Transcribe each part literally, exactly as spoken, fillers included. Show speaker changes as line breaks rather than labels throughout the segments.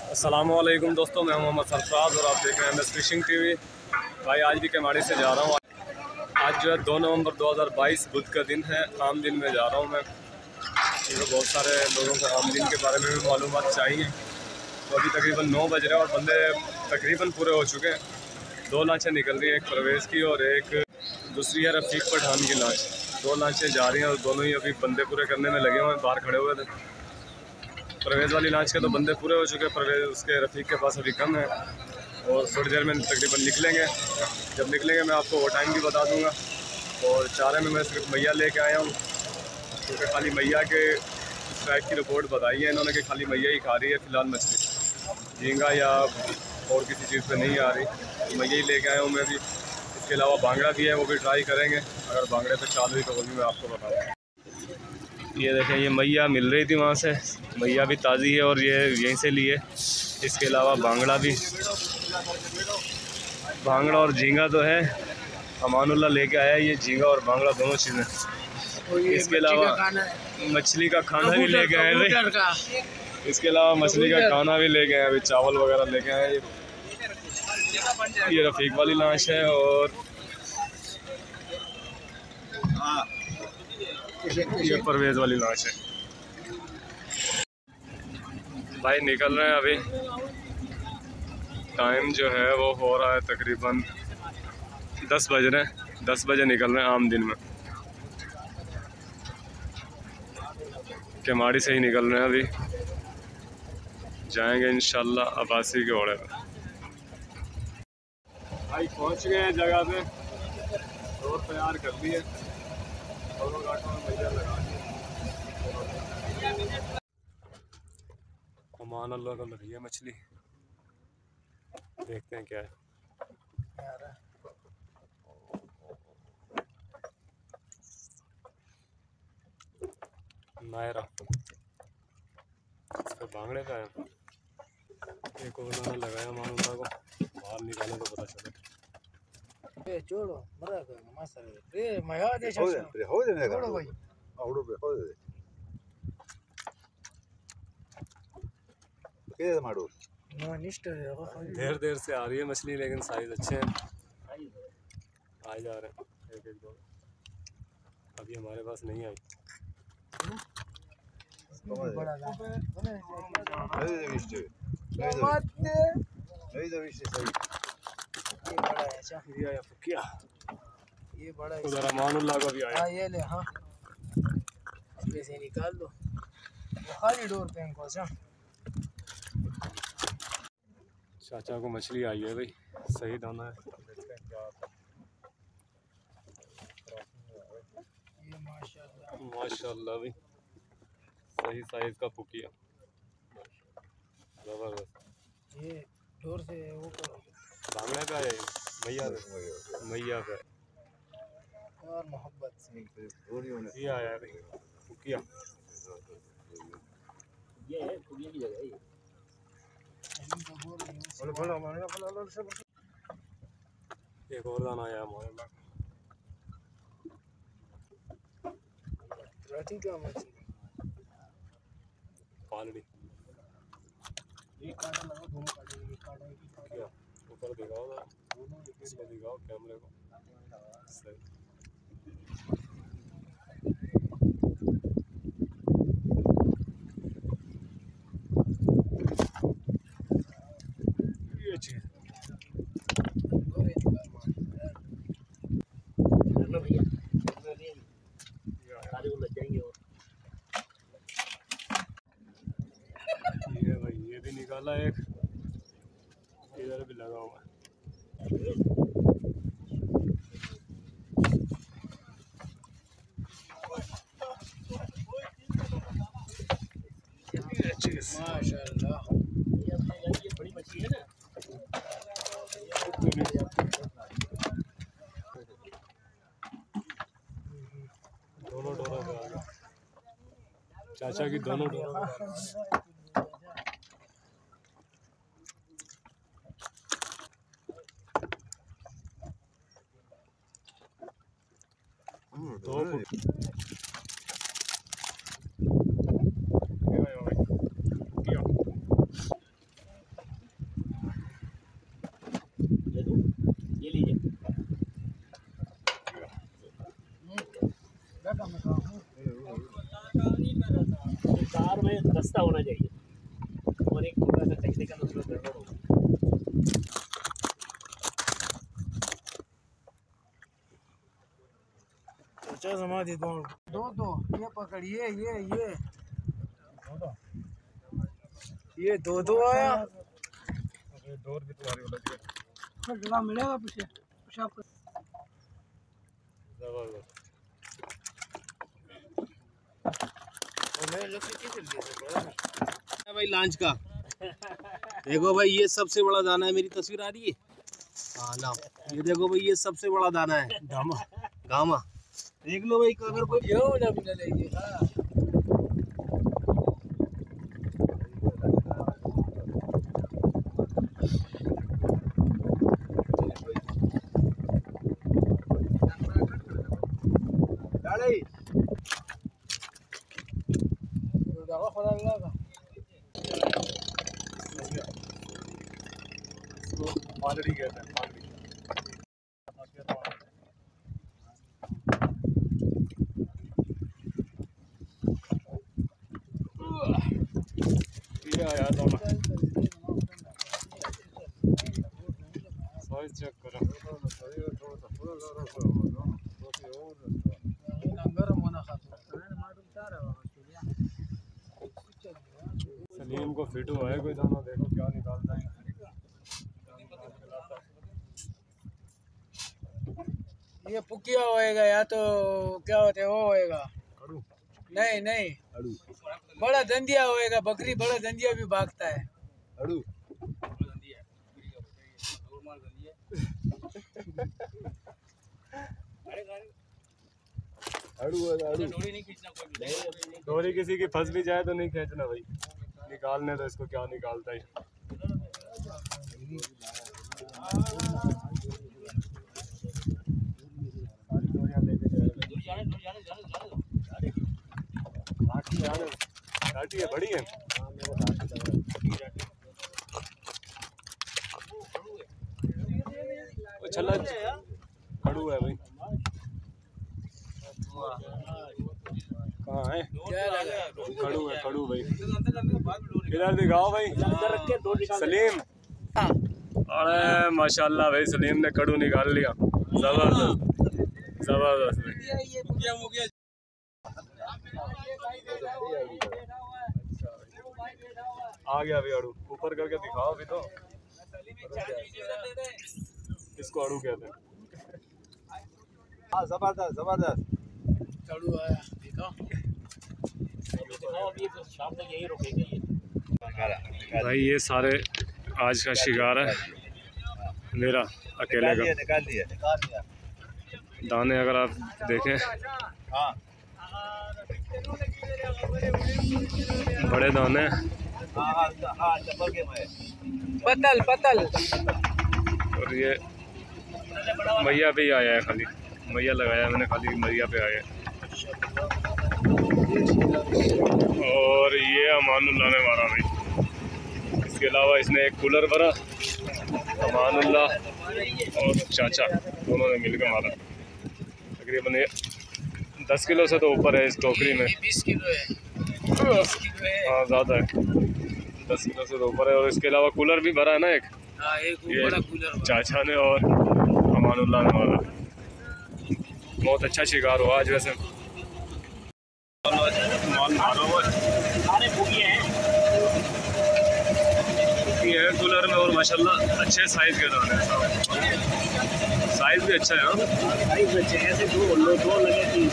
अस्सलामुअलैकुम दोस्तों, मैं मोहम्मद सरफराज और आप देख रहे हैं एम एस फिशिंग टीवी। भाई आज भी केमाड़ी से जा रहा हूँ। आज जो है दो नवंबर दो हज़ार बाईस बुध का दिन है। आम दिन में जा रहा हूँ मैं, क्योंकि बहुत सारे लोगों को आम दिन के बारे में भी मालूमात चाहिए। तो अभी तकरीबन नौ बज रहे हैं और बंदे तकरीबन पूरे हो चुके हैं। दो लांचें निकल रही हैं, एक परवेज़ की और एक दूसरी है रफ़ीक पठान की लांच। दो लांचें जा रही हैं और दोनों ही अभी बंदे पूरे करने में लगे हुए हैं। बाहर खड़े हुए थे। परवेज़ वाली लांच के तो बंदे पूरे हो चुके हैं, परवेज़ उसके रफ़ीक के पास अभी कम है और थोड़ी देर में तकरीबन निकलेंगे। जब निकलेंगे मैं आपको वो टाइम भी बता दूंगा। और चारे में मैं सिर्फ मैया लेके आया हूँ, क्योंकि तो खाली मैया के स्ट्राइक की रिपोर्ट बताई है इन्होंने कि खाली मैया ही खा रही है फ़िलहाल मछली, झींगा या और किसी चीज़ पे नहीं आ रही। तो मैया ही लेके आया हूँ मैं भी। इसके अलावा बांगड़ा भी है, वो भी ट्राई करेंगे। अगर बांगड़े पे चाल हुई तो वो भी मैं आपको बताऊँगा। ये देखें, ये मैया मिल रही थी वहाँ से, मैया भी ताज़ी है और ये यहीं से लिए। इसके अलावा बांगड़ा भी, बांगड़ा और झींगा तो है, अमानुल्लाह लेके आया है ये झींगा और बांगड़ा दोनों चीज़ें। इसके अलावा मछली का खाना भी लेके आए थे। इसके अलावा मछली का खाना भी लेके आए, अभी चावल वगैरह लेके आए। ये रफ़ीक वाली लाश है और ये परवेज़ वाली लाश है। भाई निकल रहे हैं अभी। टाइम जो है वो हो रहा है तकरीबन दस बज रहे हैं। दस बजे निकल रहे हैं आम दिन में। केमाड़ी से ही निकल रहे हैं अभी, जाएंगे इंशाल्लाह अब्बासी के ओढ़े में। भाई पहुंच गए हैं जगह पे, रोड तैयार कर दी है, दोनों घाटों में मैया लगा दी। अमान अल्लाह को लगी है मछली, देखते हैं क्या है। नायरा इस पे बांगड़े का है। एक और दाना लगाया मानुल्लाह को, बाहर निकाले तो पता चले।
ए छोड़ो मरा कर मसा रे मया दे छोड़ो छोड़ो भाई
आवड़ो पे हो दे के मारो
नो निष्ठ
देर देर से आ रही है मछली, लेकिन साइज अच्छे हैं, आ जा रहे हैं एक एक दो। अभी हमारे पास नहीं आई।
बड़ा
नहीं विष्टु
मत
नहीं तो विष्टु सही
ये बड़ा है। अच्छा
ये आया फुकिया,
ये बड़ा है।
उधर अमानुल्लाह को भी आया।
हां ये ले, हां इसमें से निकाल दो, खाली डोर पे इनको। अच्छा
चाचा को मछली आई है भाई, सही दाना है। देखते हैं क्या आता है।
ये माशाल्लाह
माशाल्लाह भाई, सही साइज का फुकिया, जबरदस्त।
ये डोर से वो करो,
बांगड़े का है मैया पे, मैया पे
और मोहब्बत से
ये आया है भाई फुकिया।
ये है फुकिया की जगह है।
एक और दाना आया हमारे पास।
राती का मछली
पालड़ी
ये काटा लगा, दोनों काटे, ये काटा है कि
क्या ऊपर दिखाओ ना, इसको दिखाओ कैमरे को सही। ये चीज
भैया सारे को लग जाएंगे। और
ये भाई ये भी निकाला एक, इधर भी लगा हुआ है।
माशाल्लाह
ये बड़ी मछली है ना।
दोनों डोरों पे आ गया चाचा की, दोनों डोरों पे आ गया। दो
सस्ता होना चाहिए और एक थोड़ा सा टेक्निकल उसमें गड़बड़ होगा।
अच्छा समाधि दो दो दो ये पकड़िए ये ये ये दो दो आया
डोर भी तुम्हारी उलझ गई।
जगह मिलेगा पीछे पेशाब कर
जबरदस्त।
भाई लॉन्च का देखो भाई, ये सबसे बड़ा दाना है। मेरी तस्वीर आ रही है? हाँ ना, ये देखो भाई, ये सबसे बड़ा दाना है गामा। गामा देख लो भाई, अगर कोई
क्यों ना भी लेंगे। हाँ
पालड़ी कहते हैं, पालड़ी। ये आया दोनों साइज चेक करो। सलीम को फिट हुआ है कोई दाना, देखो क्या निकालता है।
ये पुकिया होएगा या तो क्या होते हैं वो होएगा। नहीं नहीं बड़ा दंदिया होएगा। बकरी बड़ा दंदिया भी भागता है।
अड़ू अड़ू अड़ू
डोरी किसी की फंस भी जाए तो नहीं खींचना भाई, निकालने तो इसको क्या निकालता है। घाटी है, बड़ी है। वो छल्ला खड़ू है भाई। कहाँ है? खड़ू है, खड़ू भाई। इधर दिखाओ भाई सलीम। अरे माशाल्लाह भाई, सलीम ने खड़ू निकाल लिया। जबरदस्त जबरदस्त भाई। आ गया अभी अड़ू, ऊपर करके दिखाओ अभी तो। इसको अड़ू कहते हैं।
हाँ जबरदस्त जबरदस्त
चढ़ू आया देखो।
अभी तो शाम तक यही रुकेगा ये।
भाई ये सारे आज का शिकार है मेरा अकेले का।
निकाल दिया निकाल दिया
दाने अगर आप देखें,
हाँ
बड़े दाने।
हाँ हाँ हाँ चप्पल के में
पतल पतल।
और ये मैया पे ही आया है, खाली मैया लगाया मैंने, खाली मैया पे आया है। और ये अमानुल्लाह ने मारा भाई। इसके अलावा इसने एक कूलर भरा, अमानुल्लाह और चाचा दोनों ने मिलकर मारा। तकरीबन ये दस किलो से तो ऊपर है इस टोकरी में।
बीस किलो है।
हाँ ज़्यादा है, दस किलो से तो ऊपर है। और इसके अलावा कूलर भी भरा है ना एक,
हाँ एक
ये
बड़ा कूलर।
चाचा ने और अमानुल्लाह ने मारा। बहुत अच्छा शिकार हुआ आज वैसे।
सारे भूखे हैं
ये है कूलर में, और माशाल्लाह अच्छे साइज के दाने हैं, साइज भी अच्छा है। हाँ
साइज अच्छे ऐसे दो लो दो लगे तीन।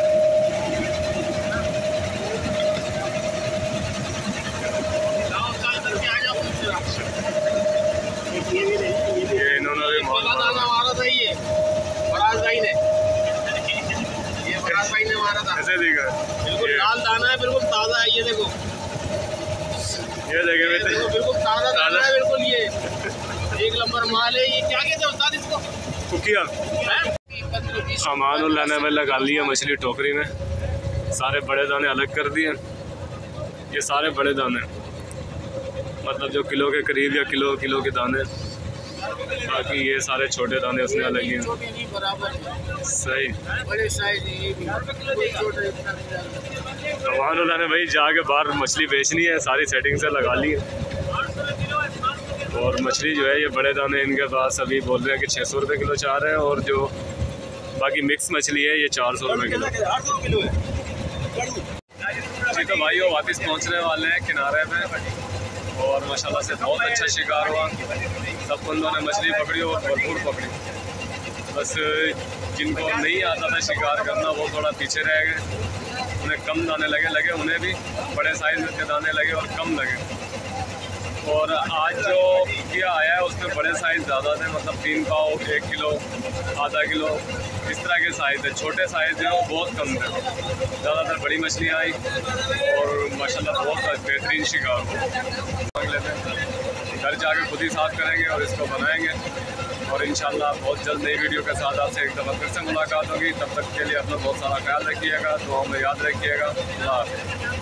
ये भी नहीं, ये भी
ये इन्होंने भी माल मारा।
मारा था ये फराज भाई ने। ये फराज भाई ने मारा था।
ऐसे दिखा
बिल्कुल
ये,
लाल दाना है, बिल्कुल ताज़ा है। ये देखो
ये देखे
ये देखो, बिल्कुल ताज़ा दाना है, बिल्कुल ये एक नंबर माल है। ये क्या कहते हैं उस्ताद इसको?
कुकिया। अमानुल्लाह ने मैं लगा लिया मछली टोकरी में, सारे बड़े दाने अलग कर दिए। ये सारे बड़े दाने, मतलब जो किलो के करीब या किलो किलो के दाने, बाकी ये सारे छोटे दाने उसमें अलग ही
छोटे नहीं बराबर है।
सही।
बड़े साइज ये भी कोई छोटा इतना नहीं।
तवानुल्लाह ने भाई जाके बाहर मछली बेचनी है, सारी सेटिंग से लगा ली है। और मछली जो है ये बड़े दाने इनके पास अभी बोल रहे हैं कि छः सौ रुपये किलो चाह रहे हैं, और जो बाकी मिक्स मछली है ये चार सौ रुपये किलो। जी तो भाई वो वापस पहुंचने वाले हैं किनारे पे, और माशाल्लाह से बहुत अच्छा शिकार हुआ। सब बंदों ने मछली पकड़ी और भरपूर पकड़ी। बस जिनको नहीं आता था शिकार करना वो थोड़ा पीछे रह गए, उन्हें कम दाने लगे लगे उन्हें भी बड़े साइज के दाने लगे और कम लगे। और आज जो किया आया है उसमें बड़े साइज़ ज़्यादा थे, मतलब तीन पाव, एक किलो, आधा किलो, इस तरह के साइज़ थे। छोटे साइज़ जो वो बहुत कम थे, ज़्यादातर बड़ी मछलियाँ आई और माशाल्लाह बहुत बेहतरीन शिकार हुआ। लेते हैं घर जाके खुद ही साफ़ करेंगे और इसको बनाएंगे, और इंशाल्लाह बहुत जल्द नई वीडियो के साथ आपसे एक दफ़ा फिर से मुलाकात होगी। तब तक के लिए अपना बहुत सारा ख्याल रखिएगा, दुआओं में याद रखिएगा। अल्लाह हाफ़िज़।